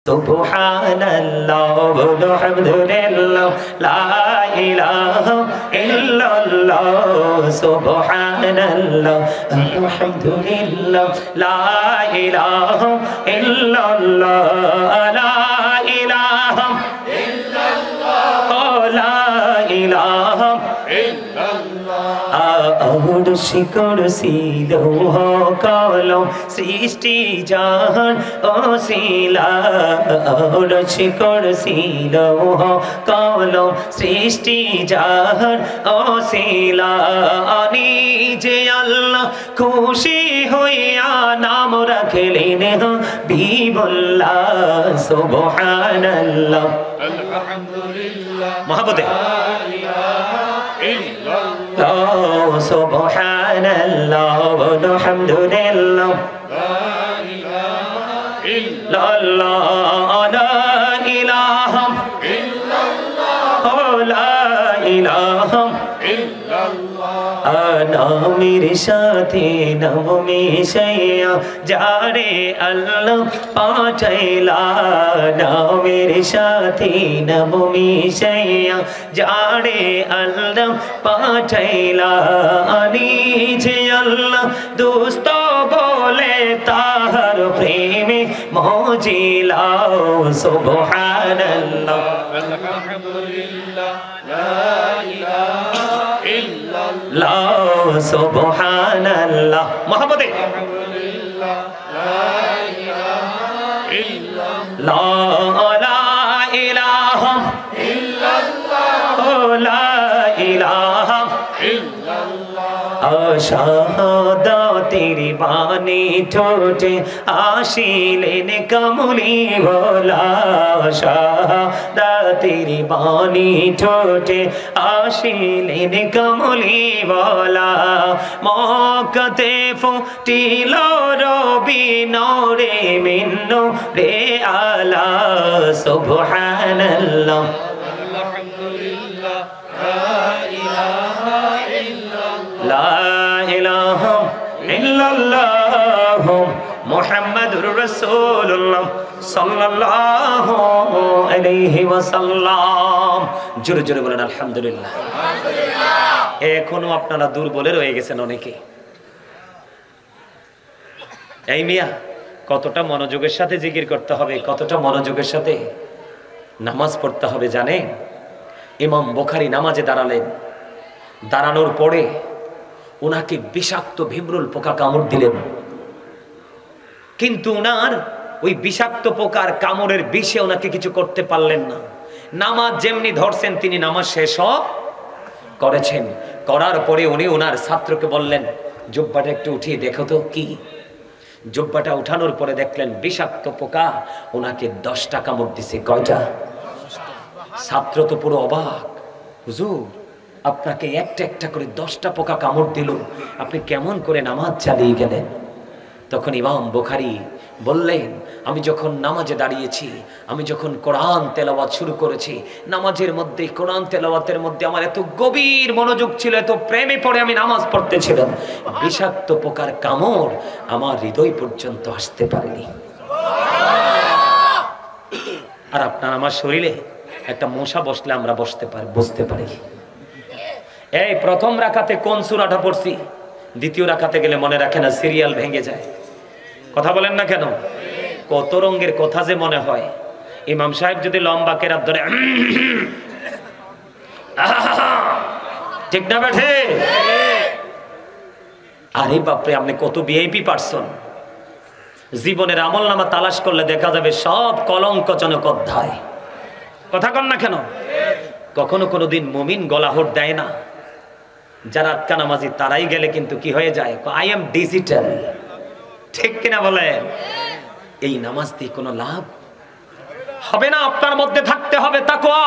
সুবহানাল্লাহ আলহামদুলিল্লাহ লা ইলাহা ইল্লাল্লাহ সুবহানাল্লাহ আলহামদুলিল্লাহ লা ইলাহা ইল্লাল্লাহ লা ইলাহা ইল্লাল্লাহ লা ইলাহা আরশি কুরসি লৌহ কলম সৃষ্টি জাহান ওসিলা আরশি কুরসি লৌহ কলম সৃষ্টি জাহান ওসিলা নিজে আল্লাহ খুশি হইয়া নাম রাখলেন হাবিবুল্লাহ সুবহানাল্লাহ আলহামদুলিল্লাহ মহব্বতে সুবহানাল্লাহ আলহামদুলিল্লাহ লা ইলাহা ইল্লাল্লাহ লা ইলাহা নামের সাথে নাম মিশাইয়া যারে আল্লাহ পাঠাইলা নামের সাথে নাম মিশাইয়া যারে আল্লাহ পাঠাইলা নিজে আল্লাহ দোস্ত বলে তাহার প্রেমে মজিলা সুবহানাল্লাহ আলহামদুলিল্লাহ লা ইলাহা ইল্লাল্লাহ সুবহানাল্লাহ মহব্বতে আলহামদুলিল্লাহ লা ইলাহা ইল্লাল্লাহ লা ইলাহা ইল্লাল্লাহ লা ইলাহা শাহাদাতের বাণী ঠোঁটে আসিলেন কামলি ভোলা শাহাদাতের বাণী ঠোঁটে আসিলেন কামলি ভোলা মক্কাতে ফুটিল রবি নূরে মিন নূরে আলা সুবহানাল্লাহ আলহামদুলিল্লাহ লা ইলাহা ইল্লাল্লাহ মুহাম্মাদুর রাসূলুল্লাহ সাল্লাল্লাহু আলাইহি ওয়াসাল্লাম জোরে জোরে বলেন আলহামদুলিল্লাহ আলহামদুলিল্লাহ এখনো আপনারা দুর্বলে রয়ে গেছেন অনেকে এই মিয়া কতটা মনোযোগের সাথে জিকির করতে হবে কতটা মনোযোগের সাথে নামাজ পড়তে হবে জানেন ইমাম বুখারী নামাজে দাঁড়ালেন দাঁড়ানোর পরে উনাকে বিষাক্ত ভিমরুল পোকা কামড় দিলেন কিন্তু উনার ওই বিষাক্ত পোকার কামড়ের বিষে ওনাকে কিছু করতে পারলেন না নামাজ যেমনি ধরছেন তিনি নামাজ শেষ করেছেন করার পরে উনি ওনার ছাত্রকে বললেন জুব্বাটা একটু উঠিয়ে দেখো তো কি জুব্বাটা উঠানোর পরে দেখলেন বিষাক্ত পোকা ওনাকে 10টা কামড় দিছে কয়টা ছাত্র তো পুরো অবাক হুজুর আপনাকে একটা একটা করে 10টা পোকা কামড় দিল আপনি কেমন করে নামাজ চালিয়ে গেলেন তখন ইমাম বুখারী বললেন আমি যখন নামাজে দাঁড়িয়েছি আমি যখন কোরআন তেলাওয়াত শুরু করেছি নামাজের মধ্যে কোরআন তেলাওয়াতের মধ্যে আমার এত গভীর মনোযোগ ছিল এত প্রেমে পড়ে আমি নামাজ পড়তেছিলাম বিষাক্ত পোকার কামড় আমার হৃদয় পর্যন্ত আসতে পারেনি আর আপনার আমার শরীরে একটা মশা বসলে আমরা বসতে পারি এই প্রথম রাকাতে কোন সূরাটা পড়ছি দ্বিতীয় রাকাতে গেলে মনে রাখে না সিরিয়াল ভেঙে যায় কথা বলেন না কেন কত রঙের কথা যে মনে হয় ইমাম সাহেব যদি লম্বা কেরাত ধরে ঠিক না বেঠে আরে বাপরে আপনি কত ভিআইপি পারসন জীবনের আমলনামা তালাশ করলে দেখা যাবে সব কলঙ্কজনক অধ্যায় কথা কন না কেন কখনো কোনোদিন মুমিন গলাহট দেয় না যারা আটকা নামাজি তারাই গেলে কিন্তু কি হয়ে যায় আই এম ডিজিটাল ঠিক কিনা বলেন এই নামাজ দিয়ে কোনো লাভ হবে না আপনার মধ্যে থাকতে হবে তাকওয়া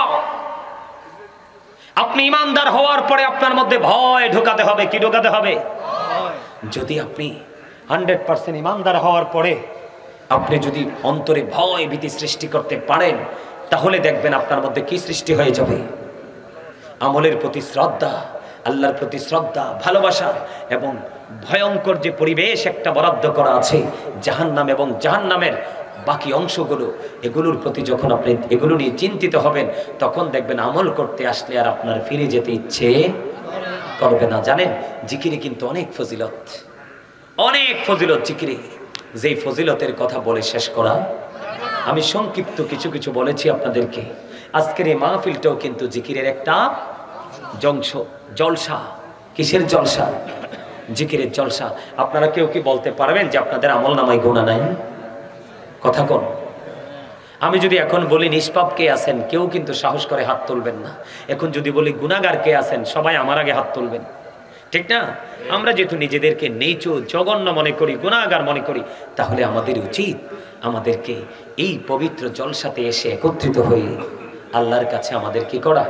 আপনি ইমানদার হওয়ার পরে আপনার মধ্যে ভয় ঢোকাতে হবে কি ঢোকাতে হবে যদি আপনি 100% ইমানদার হওয়ার পরে আপনি যদি অন্তরে ভয় ভীতি সৃষ্টি করতে পারেন তাহলে দেখবেন আপনার মধ্যে কি সৃষ্টি হয়ে যাবে আমলের প্রতি শ্রদ্ধা আল্লাহর প্রতি শ্রদ্ধা ভালোবাসা এবং ভয়ঙ্কর যে পরিবেশ একটা বরাদ্দ করা আছে জাহান্নাম এবং জাহান্নামের বাকি অংশগুলো, এগুলোর প্রতি যখন আপনি এগুলো নিয়ে চিন্তিত হবেন, তখন দেখবেন আমল করতে আসলে আর আপনার ফিরে যেতে ইচ্ছে করবে না। জানেন, জিকিরে কিন্তু অনেক ফজিলত, অনেক ফজিলত জিকিরে, যেই ফজিলতের কথা বলে শেষ করা। আমি সংক্ষিপ্ত কিছু কিছু বলেছি আপনাদেরকে। আজকের এই মাহফিলটাও কিন্তু জিকিরের একটা জলসা। কিসের জলসা? জিকিরের জলসা। আপনারা কেউ কি বলতে পারবেন যে আপনাদের আমল নামায় গুনাহ নাই? কথা কোন? আমি যদি এখন বলি নিষ্পাপ কে আছেন, কেউ কিন্তু সাহস করে হাত তুলবেন না। এখন যদি বলি গুনাহগার কে আছেন, সবাই আমার আগে হাত তুলবেন, ঠিক না? আমরা যেহেতু নিজেদেরকে নীচ জঘন্য মনে করি, গুনাহগার মনে করি, তাহলে আমাদের উচিত আমাদেরকে এই পবিত্র জলসাতে এসে একত্রিত হয়ে আল্লাহর কাছে আমাদের কি করা?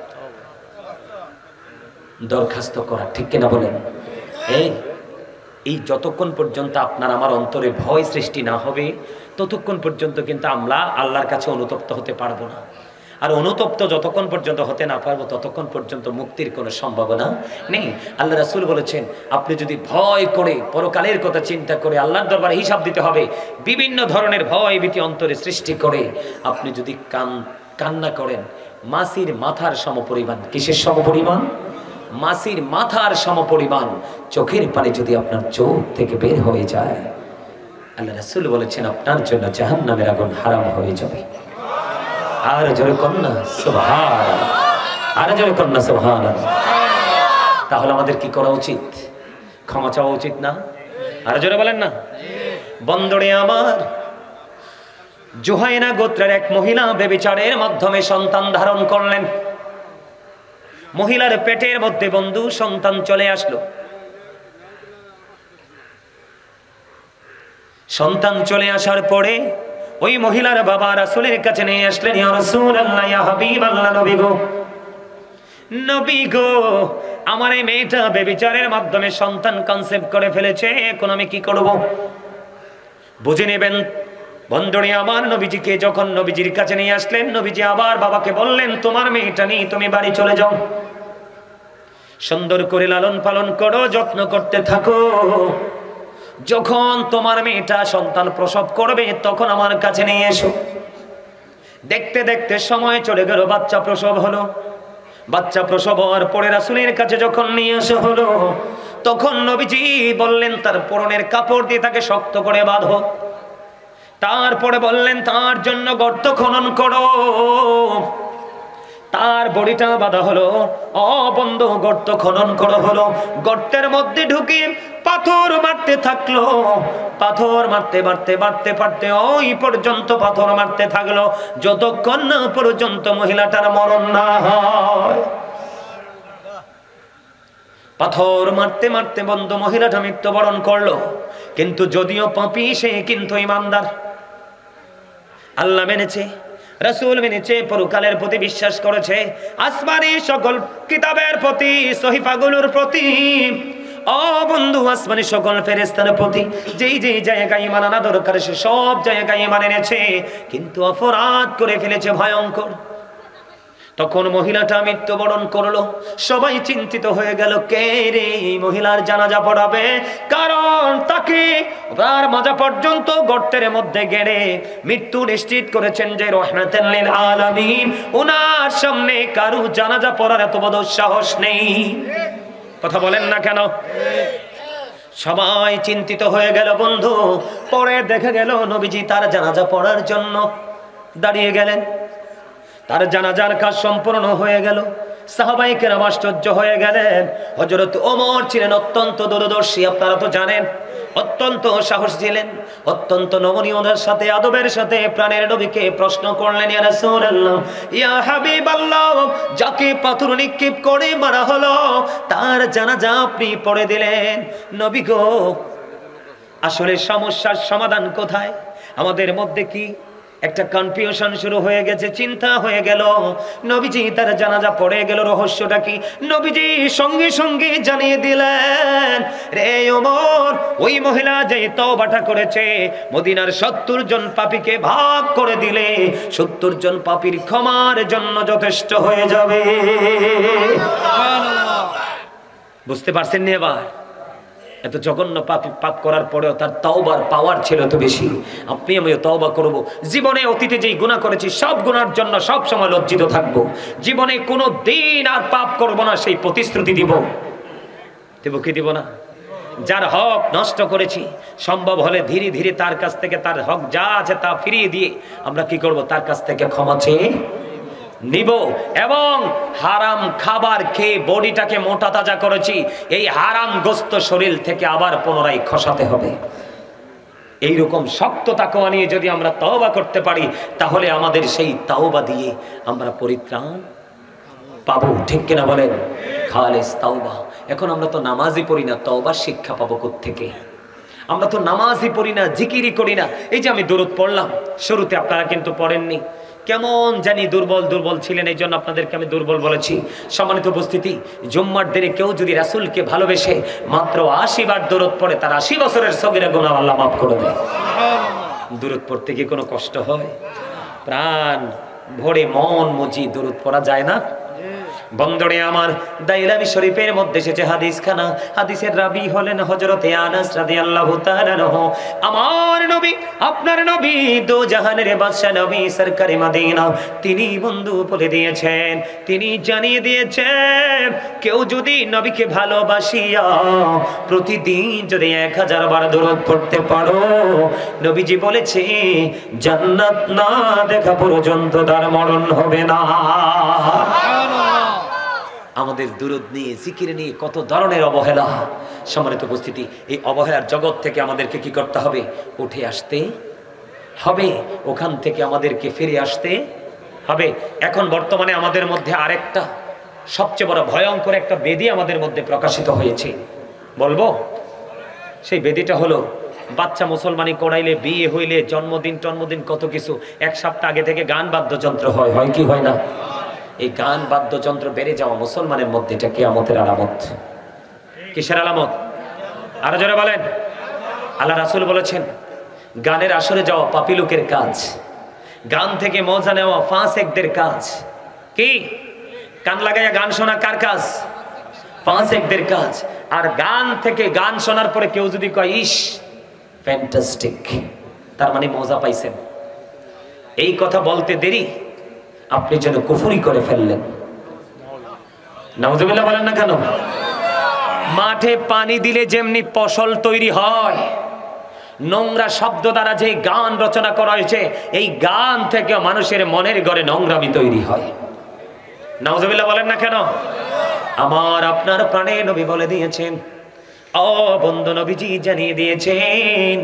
দরখাস্ত করা, ঠিক কিনা বলেন? এই যতক্ষণ পর্যন্ত আপনার আমার অন্তরে ভয় সৃষ্টি না হবে, ততক্ষণ পর্যন্ত কিন্তু আমরা আল্লাহর কাছে অনুতপ্ত হতে পারবো না। আর অনুতপ্ত যতক্ষণ পর্যন্ত হতে না পারবো, ততক্ষণ পর্যন্ত মুক্তির কোনো সম্ভাবনা নেই। আল্লাহ রাসূল বলেছেন, আপনি যদি ভয় করে, পরকালের কথা চিন্তা করে, আল্লাহর দরবারে হিসাব দিতে হবে, বিভিন্ন ধরনের ভয় ভীতি অন্তরে সৃষ্টি করে আপনি যদি কান্না করেন, মাছির মাথার সমপরিমাণ, কিসের সমপরিমাণ? মাছির মাথার সমপরিমাণ চোখের পানি যদি আপনার চোখ থেকে বের হয়ে যায়, আল্লাহ রাসূল বলেছেন আপনার জন্য জাহান্নামের আগুন হারাম হয়ে যাবে। আর জোরে কন্যা সুবহানাল্লাহ, আর জোরে কন্যা সুবহানাল্লাহ। তাহলে আমাদের কি করা উচিত? ক্ষমা চাওয়া উচিত না? আর জোরে বলেন না। বন্দরে আমার জুহাইনা গোত্রের এক মহিলা ব্যভিচারের মাধ্যমে সন্তান ধারণ করলেন। মহিলার পেটের মধ্যে বন্ধু সন্তান চলে আসলো। সন্তান চলে আসার পরে ওই মহিলার বাবা রাসূলের কাছে নিয়ে আসলেন, ইয়া রাসূলুল্লাহ, ইয়া হাবিবাল্লাহ, নবী গো, নবী গো, আমার এই মেয়েটা ব্যভিচারের মাধ্যমে সন্তান কনসেপ্ট করে ফেলেছে, এখন আমি কি করব? বুঝে নেবেন। বন্ধুরে আমার, নবীজিকে যখন নবীজির কাছে নিয়ে আসলেন, নবীজি আবার বাবাকে বললেন, তোমার মেয়েটা নিয়ে তুমি বাড়ি চলে যাও, সুন্দর করে লালন পালন করো, যত্ন করতে থাকো। যখন তোমার মেয়েটা সন্তান প্রসব করবে, তখন আমার কাছে নিয়ে এসো। দেখতে দেখতে সময় চলে গেল, বাচ্চা প্রসব হলো। বাচ্চা প্রসব হওয়ার পরে রাসূলের কাছে যখন নিয়ে আসা হলো, তখন নবীজি বললেন, তার পরনের কাপড় দিয়ে তাকে শক্ত করে বাঁধো। তারপরে বললেন, তার জন্য গর্ত খনন করো। তার বডিটা বাঁধা হলো। বন্ধ, গর্ত খনন করা হলো। গর্তের মধ্যে ঢুকে পাথর মারতে থাকলো। পাথর মারতে মারতে মারতে মারতে ওই পর্যন্ত পাথর মারতে থাকলো, যতক্ষণ না পর্যন্ত মহিলাটার মরণ না হয়। পাথর মারতে মারতে বন্ধু মহিলাটা মৃত্যুবরণ করলো। কিন্তু যদিও পাপী, সে কিন্তু ঈমানদার, আল্লাহ মেনেছে, রাসূল মেনেছে, পরকালের প্রতি বিশ্বাস করেছে, আসমানি সকল কিতাবের প্রতি, সহিফাগুলোর প্রতি, বন্ধু আসমানি সকল ফেরেশতার প্রতি যেই যেই জায়গায় ঈমান আনা দরকার, সে সব জায়গায় ঈমান এনেছে, কিন্তু অপরাধ করে ফেলেছে ভয়ঙ্কর। তখন মহিলাটা মৃত্যুবরণ করলো। সবাই চিন্তিত হয়ে গেল, কে রে মহিলার জানাজা পড়াবে? কারণ তাকে তার মাজা পর্যন্ত গর্তের মধ্যে গেড়ে মৃত্যু নিশ্চিত করেছেন যে রাহমাতুল লিল আলামিন। ওনার সামনে কারো জানাজা পড়ার এত বড় সাহস নেই। কথা বলেন না কেন? সবাই চিন্তিত হয়ে গেল বন্ধু। পরে দেখা গেল নবীজি তার জানাজা পড়ার জন্য দাঁড়িয়ে গেলেন। তার জানাজার কাজ সম্পূর্ণ হয়ে গেল। সাহাবায়ে কেরাম আশ্চর্য হয়ে গেলেন। হযরত ওমর ছিলেন অত্যন্ত দূরদর্শী, আপনারা তো জানেন, অত্যন্ত সাহস ছিলেন, অত্যন্ত নমনীয়তার সাথে, আদবের সাথে প্রাণের নবীকে প্রশ্ন করলেন, ইয়া রাসূলুল্লাহ, ইয়া হাবিবাল্লাহ, যাকে পাথর নিক্ষেপ করে মারা হলো, তার জানাজা আপনি পড়ে দিলেন, নবী গো, আসলে সমস্যার সমাধান কোথায়? আমাদের মধ্যে কি একটা কনফিউশন শুরু হয়ে গেছে, চিন্তা হয়ে গেল। নবীজি তার জানাজা পড়ে গেল, রহস্যটা কি? নবীজি সঙ্গে সঙ্গে জানিয়ে দিলেন, রে ওমর, ওই মহিলা যে তওবাটা করেছে, মদিনার ৭০ জন পাপীকে ভাগ করে দিলে ৭০ জন পাপীর ক্ষমার জন্য যথেষ্ট হয়ে যাবে। বুঝতে পারছেন না? এবার এত জঘন্য পাপ করার পরেও তার তওবার পাওয়ার ছিল তো বেশি। আপনি আমিও তওবা করব। জীবনে অতীতে যেই গুনাহ করেছি সব গুনার জন্য সব সময় লজ্জিত থাকব। জীবনে কোনো দিন আর পাপ করব না সেই প্রতিশ্রুতি দিব। দেব কি দিব না? যার হক নষ্ট করেছি সম্ভব হলে ধীরে ধীরে তার কাছ থেকে তার হক যা আছে তা ফিরিয়ে দিয়ে আমরা কি করব? তার কাছ থেকে ক্ষমা চেয়ে নিব। এবং হারাম খাবার খেয়ে বডিটাকে মোটা তাজা করেছি, এই হারাম গোস্ত শরীর থেকে আবার পুনরায় খসাতে হবে। এইরকম শক্ত তাকওয়া নিয়ে যদি আমরা তওবা করতে পারি তাহলে আমাদের সেই তওবা দিয়ে আমরা পরিত্রাণ পাবো। ঠিক কিনা বলেন? খালিস তওবা। এখন আমরা তো নামাজই পড়ি না, তওবার শিক্ষা পাবো কোত্থেকে? আমরা তো নামাজই পড়ি না, জিকিরই করি না। এই যে আমি দরুদ পড়লাম, শুরুতে আপনারা কিন্তু পড়েননি, কেমন জানি দুর্বল দুর্বল ছিলেন, এই জন্য আপনাদেরকে আমি দুর্বল বলেছি। সম্মানিত উপস্থিতি, জুম্মার দিনে কেউ যদি রাসূলকে ভালোবেসে মাত্র ৮০ বার দরুদ পড়ে তার ৮০ বছরের সগীরা গুনাহ আল্লাহ মাফ করে দেয়। দরুদ পড়তে কি কোনো কষ্ট হয়? প্রাণ ভরে মন মজি দরুদ পড়া যায় না? বন্দরে আমার দাইলামি শরীফের মধ্যে এসেছে হাদিস খানা। হাদিসের রাবি হলেন হযরতে আনাস রাদিয়াল্লাহু তাআলা আনহু। আমার নবী, আপনার নবী, দো জাহানের বাদশা নবী সরকারে মদিনা, তিনি বন্ধু বলে দিয়েছেন, তিনি জানিয়ে দিয়েছেন, কেউ যদি নবীকে ভালোবাসিয়া প্রতিদিন যদি 1000 বার দরুদ পড়তে পারো, নবীজি বলেছে জান্নাত না দেখা পর্যন্ত তার মরণ হবে না। আমাদের দুরুদ নিয়ে জিকির নিয়ে কত ধরনের অবহেলা। সম্মানিত উপস্থিতি, এই অবহেলার জগৎ থেকে আমাদেরকে কি করতে হবে? উঠে আসতে হবে, ওখান থেকে আমাদেরকে ফিরে আসতে হবে। এখন বর্তমানে আমাদের মধ্যে আরেকটা সবচেয়ে বড় ভয়ঙ্কর একটা বেদী আমাদের মধ্যে প্রকাশিত হয়েছে, বলবো? সেই বেদীটা হলো বাচ্চা মুসলমানি করাইলে, বিয়ে হইলে, জন্মদিন টন্মদিন কত কিছু, 1 সপ্তাহ আগে থেকে গান বাদ্যযন্ত্র হয়, হয় কি হয় না? এই গান বাদ্যযন্ত্র বেড়ে যাওয়া মুসলমানের মধ্যে এটা কিয়ামতের আলামত। কিসের আলামত? আরো জোরে বলেন। আল্লাহ রাসূল বলেছেন, গানের আসরে যাওয়া পাপী লোকের কাজ, গান থেকে মজা নেওয়া ফাসেকদের কাজ। কি? কান লাগাইয়া গান শোনা কার কাজ? ফাসেকদের কাজ। আর গান থেকে গান শোনার পরে কেউ যদি কয় ইস ফ্যান্টাস্টিক, তার মানে মজা পাইছেন, এই কথা বলতে দেরি আপনি যেন কুফরি করে ফেললেন। নাউজুবিল্লাহ বলেন না কেন? মাঠে পানি দিলে যেমনি ফসল তৈরি হয়, নোংরা শব্দ দ্বারা যে গান রচনা করা হয়েছে, এই গান থেকে মানুষের মনের ঘরে নোংরামি তৈরি হয়। নাউজুবিল্লাহ বলেন না কেন? আমার আপনার প্রাণে নবী বলে দিয়েছেন, ও বন্ধু, নবীজি জানিয়ে দিয়েছেন,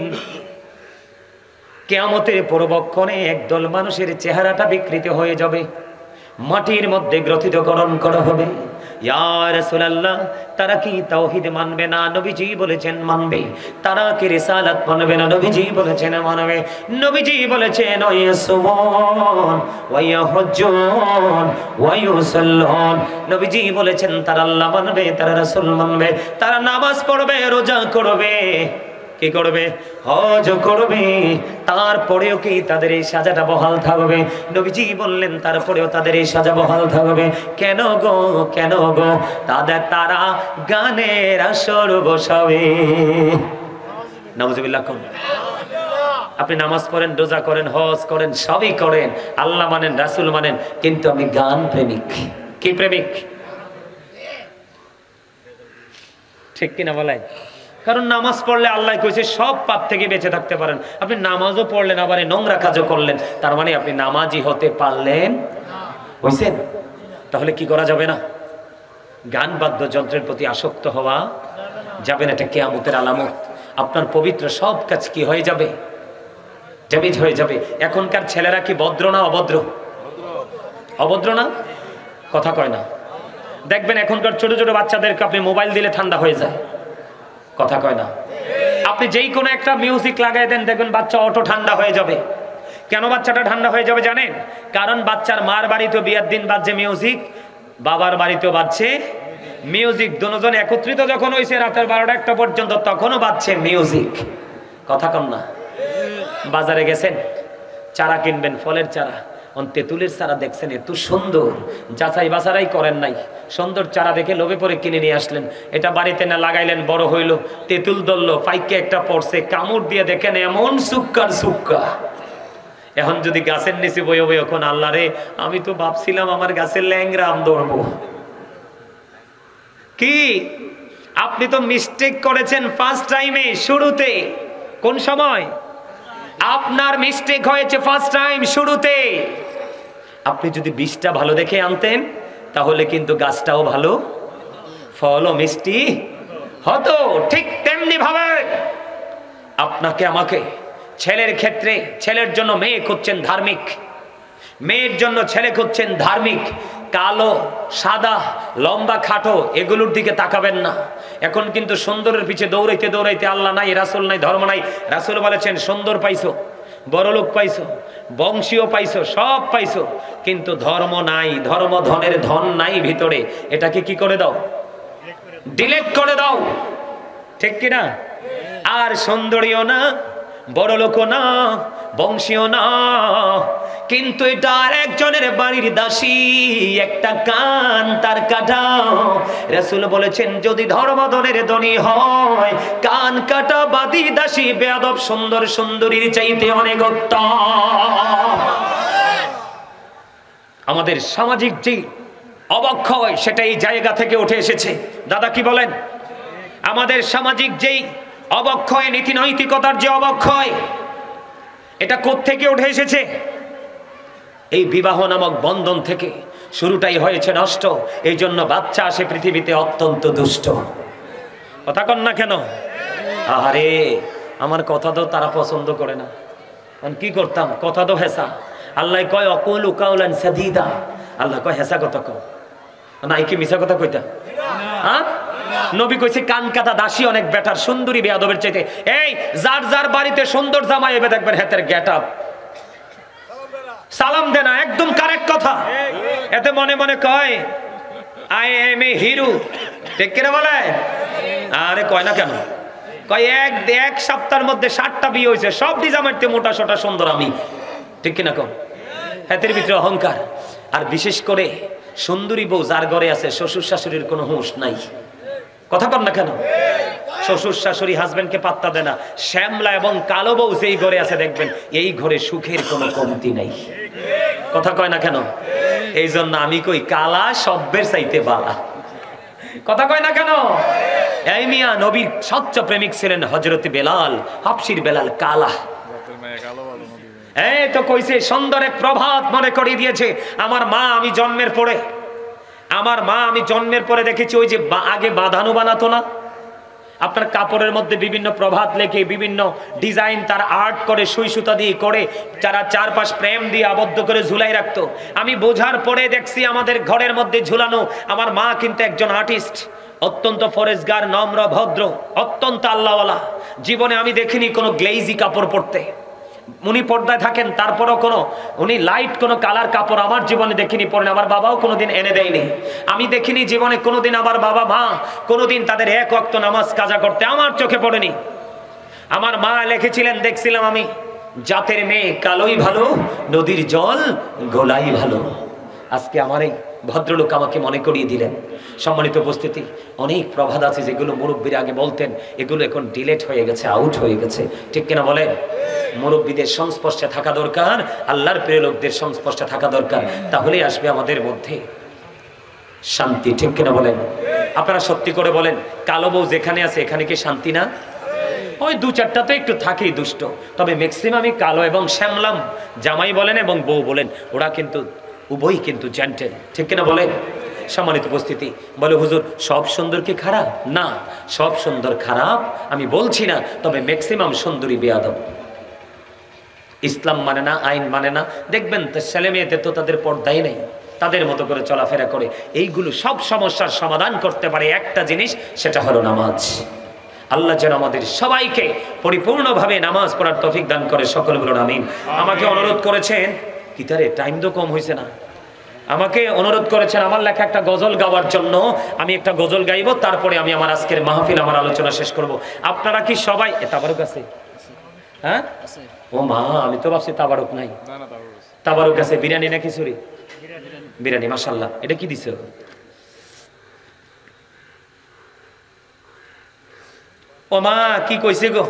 কিয়ামতের পূর্বক্ষণে একদল মানুষের চেহারাটা বিকৃত হয়ে যাবে, মাটির মধ্যে গ্রথিতকরণ করা হবে। ইয়া রাসূলুল্লাহ, তারা কি তাওহীদ মানবে না? নবীজি বলেছেন মানবে। তারা কি রিসালাত মানবে না? নবীজি বলেছেন মানবে। নবীজি বলেছেন ওয়ায়াসুমুন ওয়ায়াহুজ্জুন ওয়ায়ুসাল্লুন। নবীজি বলেছেন তারা আল্লাহ মানবে, তারা রাসূল মানবে, তারা নামাজ পড়বে, রোজা করবে, কি করবে? হজ করবে, তারপরেও কি তাদের এই সাজাটা বহাল থাকবে? নবীজি বললেন তারপরেও তাদের এই সাজা বহাল থাকবে। কেন গো, কেন গো? তারা গানের আসর বসাবে। নাউজুবিল্লাহ। কোন? আপনি নামাজ পড়েন, রোজা করেন, হজ করেন, সবই করেন, আল্লাহ মানেন, রাসূল মানেন, কিন্তু আমি গান প্রেমিক। কি প্রেমিক? ঠিক কিনা বলেন? কারণ নামাজ পড়লে আল্লাহ কইছে সব পাপ থেকে বেঁচে থাকতে পারেন। আপনি নামাজও পড়লেন আবার নোংরা কাজও করলেন, তার মানে আপনি নামাজি হতে পারলেন হইছেন? তাহলে কি করা যাবে না? গান বাদ্যযন্ত্রের প্রতি আসক্ত হওয়া যাবে না। এটা কিয়ামতের আলামত। আপনার পবিত্র সব কাজ কি হয়ে যাবে? ড্যামেজ হয়ে যাবে। এখনকার ছেলেরা কি ভদ্র না অভদ্র? অভদ্র না? কথা কয় না। দেখবেন এখনকার ছোট ছোট বাচ্চাদেরকে আপনি মোবাইল দিলে ঠান্ডা হয়ে যায়, কথা কয় না। আপনি যেই কোনো একটা মিউজিক লাগাই দেন, দেখবেন বাচ্চা অটো ঠান্ডা হয়ে যাবে। কেন বাচ্চাটা ঠান্ডা হয়ে যাবে জানেন? কারণ বাচ্চার মার বাড়িতেও বিয়ের দিন বাজছে মিউজিক, বাবার বাড়িতেও বাজছে মিউজিক। দুজন একত্রিত যখন হয়েছে রাতের 12টা-1টা পর্যন্ত, তখনও বাজছে মিউজিক, কথা কন না। বাজারে গেছেন, চারা কিনবেন, ফলের চারা, তেঁতুলের চারা দেখছেন এত সুন্দর, যাচাই বাছাই করেন নাই, সুন্দর চারা দেখে লোভে পরে কিনে নিয়ে আসলেন। এটা বাড়িতে না লাগাইলেন, বড় হইল, তেঁতুল ধরলো, পাইকে একটা পড়ছে, কামড় দিয়ে দেখেন এমন সুক্কার সুক্কা। এখন যদি গাছের নিচে বয়ে বয়ে এখন আল্লাহ রে, আমি তো ভাবছিলাম আমার গাছের ল্যাংরা আম ধরবো। কি আপনি তো মিস্টেক করেছেন ফার্স্ট টাইমে, শুরুতে। কোন সময় আপনার মিস্টেক হয়েছে? ফার্স্ট টাইম, শুরুতে। আপনি যদি বীজটা ভালো দেখে আনতেন তাহলে কিন্তু গাছটাও ভালো, ফলও মিষ্টি হতো। ঠিক তেমনি ভাবে আপনাকে আমাকে, ছেলের ক্ষেত্রে ছেলের জন্য মেয়ে খুঁজছেন ধার্মিক, মেয়ের জন্য ছেলে খুঁজছেন ধার্মিক। কালো, সাদা, লম্বা, খাটো এগুলোর দিকে তাকাবেন না। এখন কিন্তু সুন্দরের পিছে দৌড়াইতে দৌড়াইতে আল্লাহ নাই, রাসূল নাই, ধর্ম নাই। রাসূল বলেছেন সুন্দর পাইছো, বড়লোক পাইছো, বংশীয় পাইছো, সব পাইছো, কিন্তু ধর্ম নাই, ধর্ম ধনের ধন নাই ভিতরে। এটাকে কি করে দাও? ডিলিট করে দাও। ঠিক কিনা? আর সুন্দরীও না, বড়লোকও না, বংশীয় না, কিন্তু এটা আর একজনের বাড়ির দাসী, একটা কান তার কাটা। রাসূল বলেছেন যদি ধর্মধনের ধনী হয়, কান কাটা বাদী দাসী বেয়াদব সুন্দর সুন্দরীর চাইতে অনেক উত্তম। আমাদের সামাজিক যে অবক্ষয় সেটা এই জায়গা থেকে উঠে এসেছে। দাদা কি বলেন? আমাদের সামাজিক যেই অবক্ষয়, নীতি নৈতিকতার যে অবক্ষয়, এটা কোত্থেকে উঠে এসেছে? এই বিবাহ নামক বন্ধন থেকে শুরুটাই হয়েছে নষ্ট। এই জন্য বাচ্চা আসে পৃথিবীতে অত্যন্ত দুষ্ট। কথা কন না কেন? আরে আমার কথা তো তারা পছন্দ করে না, কি করতাম? কথা তো হেসা। আল্লাহ কয় অকুলু কাউলান সাদীদা, আল্লাহ কয় হেসা কথা কও, নাই কি মিছা কথা কইতা? হ্যাঁ, নবী কইছে কান কাটা দাসী অনেক বেটার সুন্দরী বেয়াদবের চাইতে। এই যার যার বাড়িতে সুন্দর জামাই এবে দেখবেন হাতের গেটআপ, সালাম দেনা, একদম কারেক্ট কথা। এতে মনে মনে কয় আই এম এ হিরো। ঠিক করে বলে? আরে কয় না কেন? কয় এক সপ্তাহের মধ্যে 7টা বিয়ে হয়েছে, সব ডিজামাইতে মোটা সোটা সুন্দর আমি। ঠিক কিনা কম? হাতের ভিতরে অহংকার। আর বিশেষ করে সুন্দরী বউ যার ঘরে আছে, শ্বশুর শাশুড়ির কোনো হুঁশ নাই। কথা কন না কেন? শ্বশুর শাশুড়ি হাজবেন্ডকে পাত্তা দেয় না। শ্যামলা এবং কালো বউ যেই ঘরে আছে দেখবেন এই ঘরে সুখের কোনো কমতি নাই। কথা কয় না কেন? এই জন্য আমি কই কালা সব্যের চাইতে বালা। কথা কয় না কেন? এই মিয়া নবীর সচ্চ প্রেমিক ছিলেন হযরত বেলাল, হাবশীর বেলাল কালা। এই তো কইছে সুন্দর এক প্রভাত মনে করিয়ে দিয়েছে। আমার মা আমি জন্মের পরে দেখেছি ওই যে আগে বাঁধানো বানাতো না, আপনার কাপড়ের মধ্যে বিভিন্ন প্রভাত লেখে, বিভিন্ন ডিজাইন তার আর্ট করে, সুই সুতা দিয়ে করে, যারা চারপাশ প্রেম দিয়ে আবদ্ধ করে ঝুলাই রাখতো। আমি বোঝার পরে দেখছি আমাদের ঘরের মধ্যে ঝুলানো। আমার মা কিন্তু একজন আর্টিস্ট, অত্যন্ত ফরেজগার, নম্র, ভদ্র, অত্যন্ত আল্লাহওয়ালা। জীবনে আমি দেখিনি কোনো গ্লেজি কাপড় পরতে। উনি পর্দায় থাকেন, তারপরও উনি লাইট কোনো কালার কাপড় আমার জীবনে দেখিনি, পরেন। আমার বাবাও কোনোদিন এনে দেয়নি। আমি দেখিনি জীবনে কোনোদিন আমার বাবা মা কোনোদিন তাদের এক ওয়াক্ত নামাজ কাজা করতে, আমার চোখে পড়েনি। আমার মা লিখেছিলেন, দেখছিলাম আমি, জাতের মেয়ে কালোই ভালো, নদীর জল গোলাই ভালো। আজকে আমার এই ভদ্রলোক আমাকে মনে করিয়ে দিলেন। সম্মানিত উপস্থিতি, অনেক প্রবাদ আছে যেগুলো মুরব্বীরা আগে বলতেন, এগুলো এখন ডিলেট হয়ে গেছে, আউট হয়ে গেছে। ঠিক কিনা বলেন? মুরব্বীদের সংস্পর্শে থাকা দরকার, আল্লাহর প্রিয় লোকদের সংস্পর্শে থাকা দরকার, তাহলেই আসবে আমাদের মধ্যে শান্তি। ঠিক কিনা বলেন? আপনারা সত্যি করে বলেন, কালো বউ যেখানে আছে এখানে কি শান্তি না? ওই 2-4টা তো একটু থাকেই দুষ্ট, তবে ম্যাক্সিমামই কালো এবং শ্যামলাম জামাই বলেন এবং বউ বলেন, ওরা কিন্তু উভয়ই কিন্তু জেন্টেল। ঠিক কিনা বলেন? সম্মানিত উপস্থিতি, বলে হুজুর সব সুন্দর কি খারাপ? না, সব সুন্দর খারাপ আমি বলছি না, তবে ম্যাক্সিমাম সুন্দরী বেয়াদব। ইসলাম মানে না, আইন মানে না। দেখবেন ছেলে মেয়েদের তো তাদের পর্দাই নেই, তাদের মতো করে চলাফেরা করে। এইগুলো সব সমস্যার সমাধান করতে পারে একটা জিনিস, সেটা হলো নামাজ। আল্লাহ যেন আমাদের সবাইকে পরিপূর্ণভাবে নামাজ পড়ার তৌফিক দান করে, সকল বলুন আমিন। আমাকে অনুরোধ করেছেন, কিতারে টাইম তো কম হয়েছে না, আমাকে অনুরোধ করেছেন আমার লেখা একটা গজল গাওয়ার জন্য। আমি একটা গজল গাইবো, তারপরে আমি আমার আজকের মাহফিল, আমার আলোচনা শেষ করব। আপনারা কি সবাই তাবারুক আছে? হ্যাঁ, ও মা, আমি তো ভাবছি তাবারুক নাই। তাবারুক আছে, বিরিয়ানি না খিচুড়ি? বিরিয়ানি, মাশাআল্লাহ। এটা কি দিছো? ও মা, কি কইছে গো?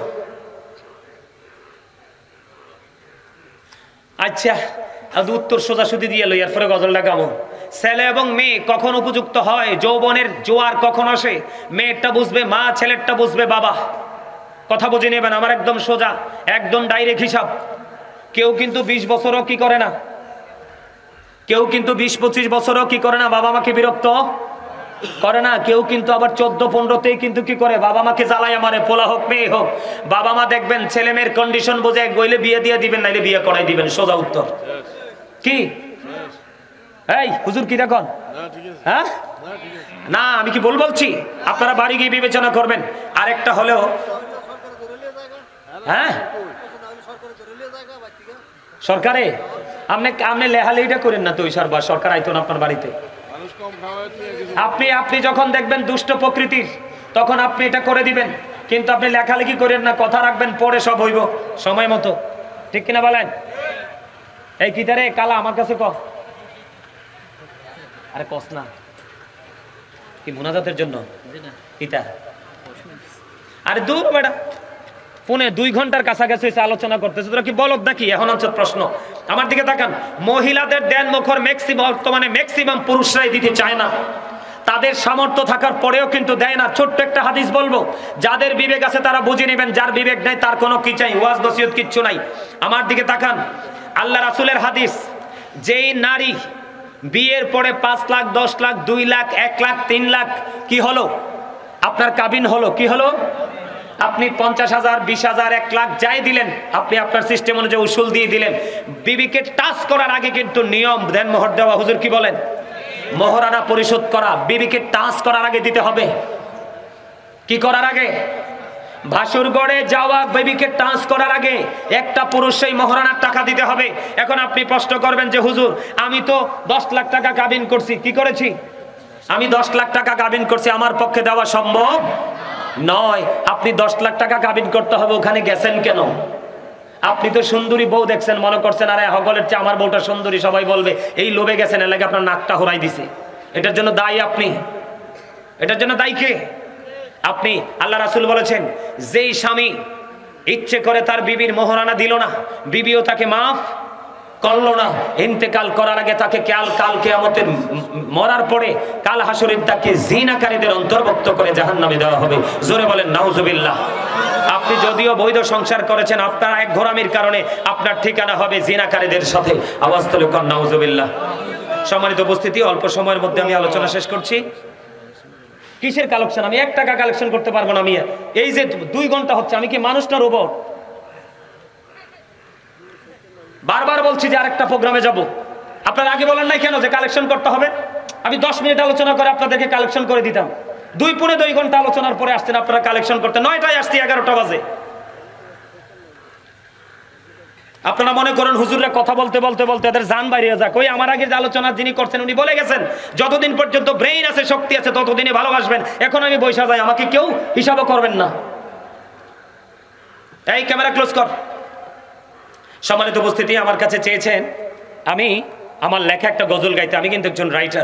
আচ্ছা, উত্তর সোজাসুজি দিয়ে লই, এরপরে গজলটা গামো। ছেলে এবং মেয়ে কখন উপযুক্ত হয়, যৌবনের জোয়ার কখন আসে? মেয়েরটা বুঝবে মা, ছেলেরটা বুঝবে বাবা। কথা বুঝে নেবেন, আমার একদম সোজা, একদম ডাইরেক্ট হিসাব। কেউ কিন্তু 20 বছরও কি করে না, কেউ কিন্তু 20-25 বছরও কি করে না, বাবা মাকে বিরক্ত করে না। কেউ কিন্তু আবার 14-15তেই কিন্তু কি করে, বাবা মাকে জ্বালায় মারে, পোলা হোক মেয়ে হোক। বাবা মা দেখবেন ছেলে মেয়ের কন্ডিশন বুঝে গইলে বিয়ে দিয়ে দিবেন, নাইলে বিয়ে করাই দিবেন, সোজা উত্তর। কি এই হুজুর কি দেখুন? হ্যাঁ না, আমি কি বলছি? আপনারা বাড়ি গিয়ে বিবেচনা করবেন। আরেকটা হলেও, হ্যাঁ সরকারে আপনি লেহালিটা করেন না তো, সরকার আইতো না আপনার বাড়িতে। আপনি যখন দেখবেন দুষ্ট প্রকৃতির, তখন আপনি এটা করে দিবেন, কিন্তু আপনি লেখালেখি করেন না, কথা রাখবেন, পরে সব হইব সময় মতো। ঠিক কিনা বলেন? এই কিতারে কালা আমার কাছে ক, আরে কস না, কি মুনাজাতের জন্য কিতা? আরে দূর বেটা, ফোনে 2 ঘন্টার কাছাকাছি আলোচনা করতেছে, তোরা কি বলদ নাকি? এখন হচ্ছে প্রশ্ন, আমার দিকে তাকান। মহিলাদের দেন মুখর বর্তমানে ম্যাক্সিমাম পুরুষরাই দিতে চায় না। তাদের সামর্থ্য থাকার পরেও কিন্তু দেয় না। ছোট্ট একটা হাদিস বলবো, যাদের বিবেক আছে তারা বুঝে নেবেন, যার বিবেক নাই তার কোনো কি চাই, ওয়াজ নসিহত কিচ্ছু নাই। আমার দিকে তাকান, আল্লাহ রাসূলের হাদিস, যেই নারী বিয়ের পরে 5 লাখ, 10 লাখ, 2 লাখ, 1 লাখ, 3 লাখ কি হলো, আপনার কাবিন হলো, কি হলো? আপনি 50,000, 20,000, 1 লাখ যাই দিলেন, আপনি আপনার সিস্টেম অনুযায়ী উসুল দিয়ে দিলেন। বিবিকে টাচ করার আগে কিন্তু নিয়ম, দেন মোহর দেওয়া। হুজুর কি বলেন? মোহরানা পরিশোধ করা বিবিকে টাচ করার আগে দিতে হবে। কি করার আগে? ভাসুর গড়ে যাওয়া বিবিকে টাচ করার আগে একটা পুরুষ সেই মোহরানার টাকা দিতে হবে। এখন আপনি প্রশ্ন করবেন যে হুজুর, আমি তো 10 লাখ টাকা কাবিন করছি। কি করেছি? আমি 10 লাখ টাকা কাবিন করছি, আমার পক্ষে দেওয়া সম্ভব নয়। আপনি 10 লাখ টাকা কাবিন করতে হবে, ওখানে গেছেন কেন? আপনি তো সুন্দরী বউ দেখছেন, মনে করছেন আরে হগলের চেয়ে আমার বউটা সুন্দরী, সবাই বলবে, এই লোভে গেছেন, এর লাগে আপনার নাকটা হরাই দিছে। এটার জন্য দায়ী আপনি। এটার জন্য দায়ী কে? আপনি। আল্লাহ রাসূল বলেছেন, যেই স্বামী ইচ্ছে করে তার বিবির মোহরানা দিল না, বিবিও তাকে মাফ করলো না, ইন্তেকাল করার আগে তাকে কাল কিয়ামতের মরার পরে কাল হাসরের তাকে জিনাকারীদের অন্তর্ভুক্ত করে জাহান্নামে দেওয়া হবে। জোরে বলেন নাউজুবিল্লাহ। আপনি যদিও বৈধ সংসার করেছেন, আপনার এক ঘোরামির কারণে আপনার ঠিকানা হবে জিনাকারীদের সাথে। আওয়াজ তুলে কোন নাউজুবিল্লাহ। সম্মানিত উপস্থিতি, অল্প সময়ের মধ্যে আমি আলোচনা শেষ করছি। কিসের কালেকশন? আমি 1 টাকা কালেকশন করতে পারবো না। আমি এই যে 2 ঘন্টা হচ্ছে, আমি কি মানুষ না রোবট? বারবার বলছি যে আরেকটা প্রোগ্রামে যাব। আপনারা আগে বলেন নাই কেন যে কালেকশন করতে হবে? আমি 10 মিনিট আলোচনা করে আপনাদেরকে কালেকশন করে দিতাম। 2 ঘন্টা আলোচনার পরে আসতেন আপনারা কালেকশন করতে। 9টায় আসছি, 11টা বাজে। আপনারা মনে করেন হুজুররা কথা বলতে বলতে বলতে এদের জান বাইরে যাক। ওই আমার আগে যে আলোচনা যিনি করছেন উনি বলে গেছেন, যতদিন পর্যন্ত ব্রেইন আছে, শক্তি আছে, ততদিনে ভালোবাসবেন। এখন আমি বৈশা যাই, আমাকে কেউ হিসাবও করবেন না। এই ক্যামেরা ক্লোজ কর। সম্মানিত উপস্থিতি, আমার কাছে চেয়েছেন আমি আমার লেখা একটা গজল গাইতে। আমি কিন্তু একজন রাইটার।